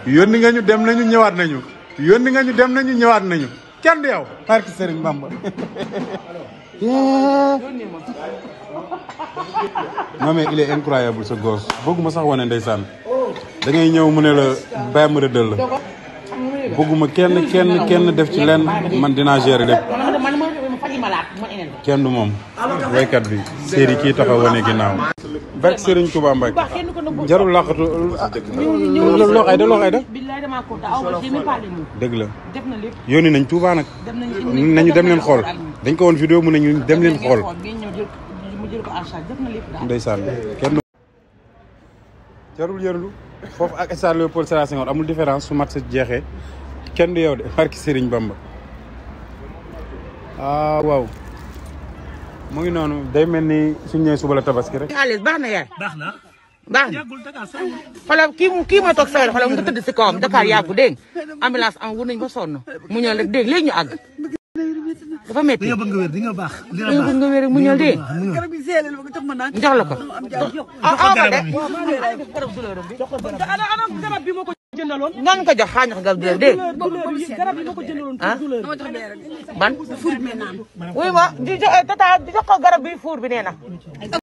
yónni nga ñu dem nañu ñëwaat nañu yónni nga ñu dem nañu ñëwaat nañu kenn du yow barki Serigne Bamba. non mais il est incroyable ce gosse bëgguma sax wane ndeysaan da ngay ñëw mu ne la bàyyi ma rëddal la bëgguma kenn def ci lenn man dinaa gérer lépp kenn du moom waykat bi séeri kii taxaw wane ginnaaw barke Serigne Touba Mbacke jarul laqatu loo xay da dëgg la yónni nañ Touba nag nañu dem leen xool dañ ko woon vidéo mu ne ñu dem leen xool ndeysaan kenn jarul yërlu foofu ak stade Léopold Sédar Senghor amul différence su mat sa jeexee kenn du yow de barke Serigne Bamba ah waaw mu ngi noonu day mel ni suñu ñëwee suba la tabaski rek. xaalis baax na yaay. baax na. xoolal kii ma toog sa xoolal nga tëdd si kawam Dakar yàggu dégg nga ambulance am wër nañu ba sonn mu ñëw rek dégg léegi ñu àgg. dafa métti nga bëgg nga wér di nga baax. dina baax bëgg nga wér mu ñëw dégg jox la ko. nan ko jox xaañax garab douleur dégg ah ban. wuy ma di jox ko garab bi fuur bi nee na.